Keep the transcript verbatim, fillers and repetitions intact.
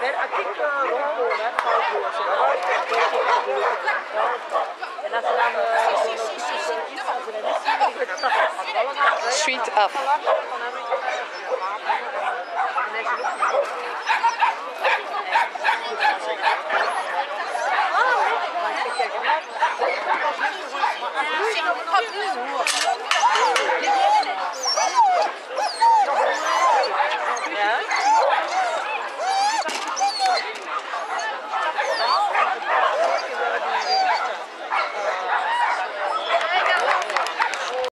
I think uh, Rocco, that's how he was. En als ze dan Sweet af.